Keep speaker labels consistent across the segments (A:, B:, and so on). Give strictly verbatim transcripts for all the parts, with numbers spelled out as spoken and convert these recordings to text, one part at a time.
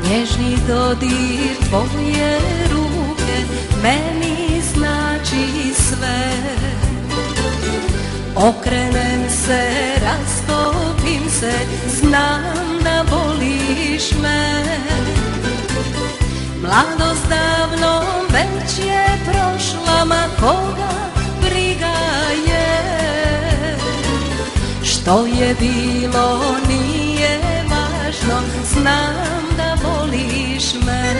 A: Nježni dodir tvoje ruke meni znači sve. Okrenem se, rastopim se, znam da voliš me. Mladost davno već je prošla, ma koga briga je. Što je bilo nije važno, znam da voliš me.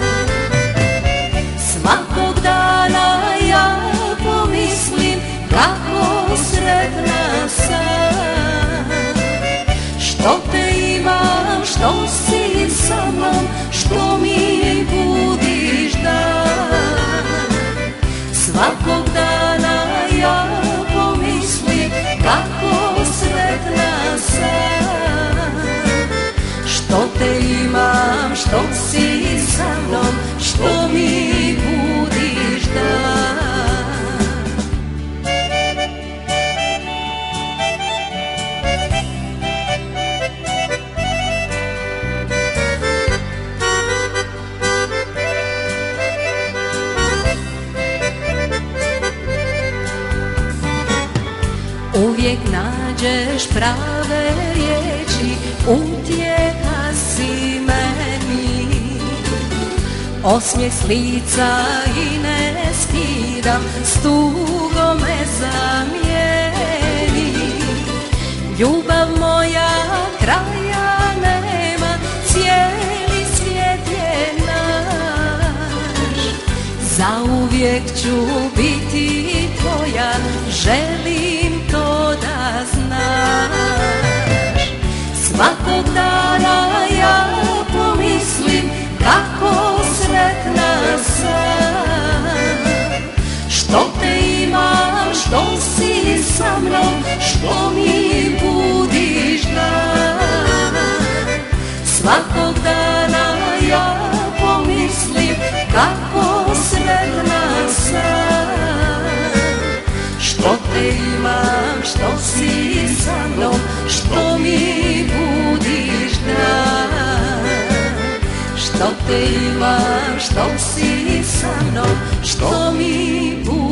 A: Svakog dana ja pomislim kako sretna sam. Što te imam, što si sa mnom, što mi budiš dan. Svakog dana ja pomislim kako sretna sam. Što te imam, što si sa mnom, što mi budiš dan. Uvijek nađeš prave riječi, utjeha si meni. Osmijeh s lica i ne skidam, s tugom me zamijeni. Ljubav moja kraja nema, cijeli svijet je naš. Zauvijek ću biti tvoja, želim to da znaš. Svakog dana ja pomislim kako sretna sam. Što te imam, što si sa mnom, što mi budiš dan. Svakog dana ja pomislim kako sretna sam. Što te imam, što si sa mnom, što mi budiš dan. Što te imam, što si sa mnom, što mi budiš dan.